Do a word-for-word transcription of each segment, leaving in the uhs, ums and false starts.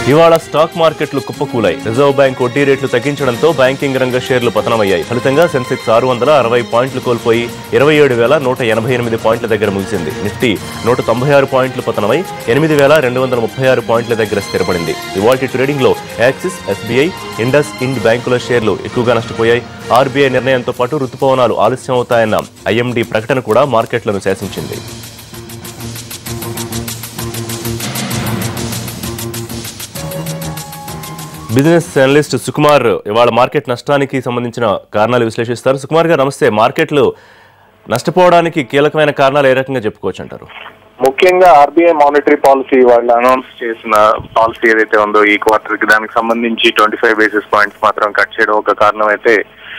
ఇవాళ స్టాక్ మార్కెట్లు కుప్పకూలాయి. Reserve bank వడ్డీ రేట్లు తగ్గించడంతో బ్యాంకింగ్ రంగ షేర్లు పతనమయ్యాయి. ఫలితంగా సెన్సెక్స్ ఆరు వందల అరవై పాయింట్లు కోల్పోయి ఇరవై ఏడు వేల నూట ఎనభై ఎనిమిది పాయింట్ల దగ్గర ముగిసింది. నిఫ్టీ నూట తొంభై ఆరు పాయింట్లు పతనమై ఎనిమిది వేల రెండు వందల ముప్పై ఆరు పాయింట్ల దగ్గర స్థిరపడింది. ఇవాల్టి ట్రేడింగ్ లో యాక్సిస్, ఎస్బీఐ, ఇండస్ ఇండ్ బ్యాంకుల షేర్లు ఎక్కువగా నష్టపోయాయి. ఆర్బీఐ నిర్ణయంతో పాటు రుతుపవనాలు ఆలస్యం అవుతాయన్న ఐఎండీ ప్రకటన కూడా మార్కెట్లను శాసించింది. బిజినెస్ అనలిస్ట్ సుకుమార్ ఇవాళ మార్కెట్ నష్టానికి సంబంధించిన కారణాలు విశ్లేషిస్తారు. సుకుమార్ గారు నమస్తే. మార్కెట్లు నష్టపోవడానికి కీలకమైన కారణాలు ఏ రకంగా చెప్పుకోవచ్చు అంటారు? ముఖ్యంగా ఆర్బీఐ మానిటరీ పాలసీ వాళ్ళు అనౌన్స్ చేసిన పాలసీ ఏదైతే ఉందో ఈ క్వార్టర్ కి దానికి సంబంధించి ట్వంటీ ఫైవ్ బేసిస్ పాయింట్స్ మాత్రం కట్ చేయడం ఒక కారణం అయితే,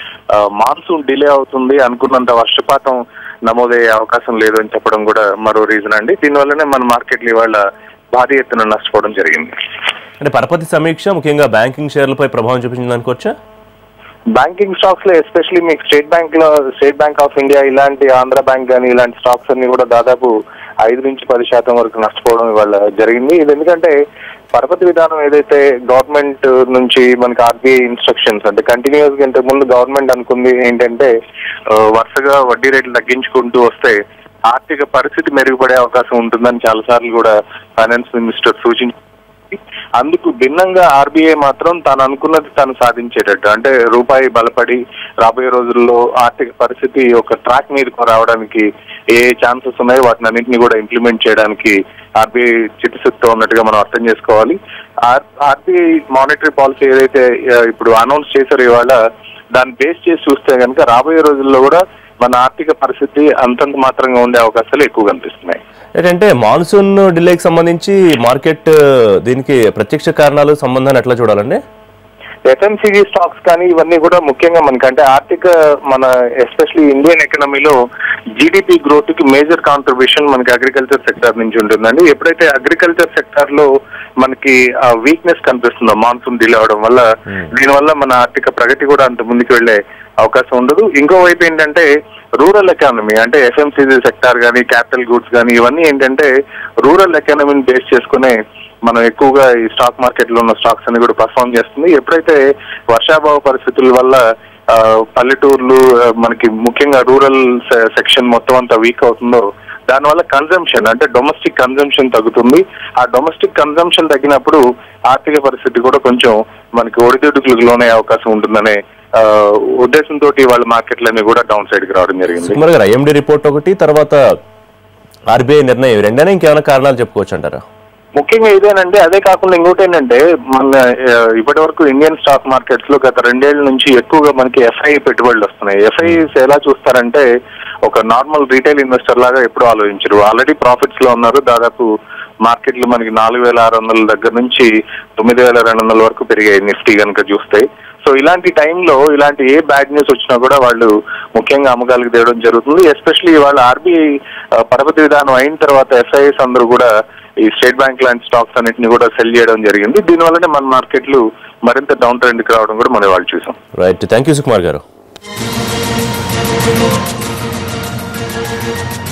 మాన్సూన్ డిలే అవుతుంది, అనుకున్నంత వర్షపాతం నమోదయ్యే అవకాశం లేదు అని చెప్పడం కూడా మరో రీజన్ అండి. దీనివల్లనే మన మార్కెట్లు ఇవాళ భారీ ఎత్తున నష్టపోవడం జరిగింది. అంటే పరపతి సమీక్ష ముఖ్యంగా బ్యాంకింగ్ షేర్లపై ప్రభావం చూపించింది అనుకోవచ్చా? బ్యాంకింగ్ స్టాక్స్ లో ఎస్పెషల్లీ మీకు స్టేట్ బ్యాంక్ లో స్టేట్ బ్యాంక్ ఆఫ్ ఇండియా ఇలాంటి ఆంధ్ర బ్యాంక్ కానీ ఇలాంటి స్టాక్స్ అన్ని కూడా దాదాపు ఐదు నుంచి పది శాతం వరకు నష్టపోవడం ఇవాళ జరిగింది. ఇది ఎందుకంటే పరపతి విధానం ఏదైతే గవర్నమెంట్ నుంచి మనకి ఆర్బీఐ ఇన్స్ట్రక్షన్స్ అంటే కంటిన్యూస్ గా ఇంతకు ముందు గవర్నమెంట్ అనుకుంది ఏంటంటే వరుసగా వడ్డీ రేట్లు తగ్గించుకుంటూ వస్తే ఆర్థిక పరిస్థితి మెరుగుపడే అవకాశం ఉంటుందని చాలా సార్లు కూడా ఫైనాన్స్ మినిస్టర్ సూచించారు. అందుకు భిన్నంగా ఆర్బీఐ మాత్రం తాను అనుకున్నది తాను సాధించేటట్టు అంటే రూపాయి బలపడి రాబోయే రోజుల్లో ఆర్థిక పరిస్థితి ఒక ట్రాక్ మీదకు రావడానికి ఏ ఛాన్సెస్ ఉన్నాయో వాటిని అన్నింటినీ కూడా ఇంప్లిమెంట్ చేయడానికి ఆర్బీఐ చిత్తశుద్ధితో ఉన్నట్టుగా మనం అర్థం చేసుకోవాలి. ఆర్బీఐ మానిటరీ పాలసీ ఏదైతే ఇప్పుడు అనౌన్స్ చేశారో ఇవాళ దాన్ని బేస్ చేసి చూస్తే కనుక రాబోయే రోజుల్లో కూడా మన ఆర్థిక పరిస్థితి అంతంత మాత్రంగా ఉండే అవకాశాలు ఎక్కువ కనిపిస్తున్నాయి. ఏంటంటే మాన్సూన్ డిలేకి సంబంధించి మార్కెట్ దీనికి ప్రత్యక్ష కారణాలు సంబంధాన్ని ఎట్లా చూడాలండి? ఎఫ్ఎంసీజీ స్టాక్స్ కానీ ఇవన్నీ కూడా ముఖ్యంగా మనకంటే ఆర్థిక మన ఎస్పెషల్లీ ఇండియన్ ఎకనామీలో జీడిపి గ్రోత్ కి మేజర్ కాంట్రిబ్యూషన్ మనకి అగ్రికల్చర్ సెక్టర్ నుంచి ఉంటుందండి. ఎప్పుడైతే అగ్రికల్చర్ సెక్టర్ లో మనకి వీక్నెస్ కనిపిస్తుందో మాన్సూన్ డిలే అవడం వల్ల దీనివల్ల మన ఆర్థిక ప్రగతి కూడా అంత ముందుకు వెళ్లే అవకాశం ఉండదు. ఇంకోవైపు ఏంటంటే రూరల్ ఎకానమీ అంటే ఎఫ్ఎంసీజీ సెక్టార్ కానీ క్యాపిటల్ గూడ్స్ కానీ ఇవన్నీ ఏంటంటే రూరల్ ఎకానమీని బేస్ చేసుకునే మనం ఎక్కువగా ఈ స్టాక్ మార్కెట్ లో ఉన్న స్టాక్స్ అన్ని కూడా పర్ఫార్మ్ చేస్తుంది. ఎప్పుడైతే వర్షాభావ పరిస్థితుల వల్ల పల్లెటూర్లు మనకి ముఖ్యంగా రూరల్ సెక్షన్ మొత్తం అంతా వీక్ అవుతుందో దానివల్ల కన్జంప్షన్ అంటే డొమెస్టిక్ కన్జంప్షన్ తగ్గుతుంది. ఆ డొమెస్టిక్ కన్జంప్షన్ తగ్గినప్పుడు ఆర్థిక పరిస్థితి కూడా కొంచెం మనకి ఒడిదుడుకులకు లోనే అవకాశం ఉంటుందనే ఉద్దేశంతో వాళ్ళ మార్కెట్లన్నీ కూడా డౌన్ సైడ్ కి రావడం జరిగింది. ఐఎండీ రిపోర్ట్ ఒకటి, తర్వాత ఆర్బీఐ నిర్ణయం రెండైనా ఇంకేమైనా కారణాలు చెప్పుకోవచ్చు అంటారా? ముఖ్యంగా ఇదేనంటే అదే కాకుండా ఇంకోటి ఏంటంటే మన ఇప్పటి వరకు ఇండియన్ స్టాక్ మార్కెట్స్ లో గత రెండేళ్ల నుంచి ఎక్కువగా మనకి ఎఫ్ఐ పెట్టుబడులు వస్తున్నాయి. ఎఫ్ఐస్ ఎలా చూస్తారంటే ఒక నార్మల్ రీటైల్ ఇన్వెస్టర్ లాగా ఎప్పుడు ఆలోచించరు. ఆల్రెడీ ప్రాఫిట్స్ లో ఉన్నారు. దాదాపు మార్కెట్లు మనకి నాలుగు వేల ఆరు వందల దగ్గర నుంచి తొమ్మిది వేల రెండు వందల వరకు పెరిగాయి నిఫ్టీ కనుక చూస్తే. సో ఇలాంటి టైంలో ఇలాంటి ఏ బ్యాడ్ న్యూస్ వచ్చినా కూడా వాళ్ళు ముఖ్యంగా అమ్మకాలకు తేవడం జరుగుతుంది. ఎస్పెషల్లీ వాళ్ళ ఆర్బీఐ పరపతి విధానం అయిన తర్వాత ఎఫ్ఐఎస్ అందరూ కూడా ఈ స్టేట్ బ్యాంక్ లాంటి స్టాక్స్ అన్నింటినీ కూడా సెల్ చేయడం జరిగింది. దీనివల్లనే మన మార్కెట్లు మరింత డౌన్ ట్రెండ్ కి రావడం కూడా మనం వాళ్ళు చూసాం. రైట్, థ్యాంక్ యూ సుకుమార్ గారు.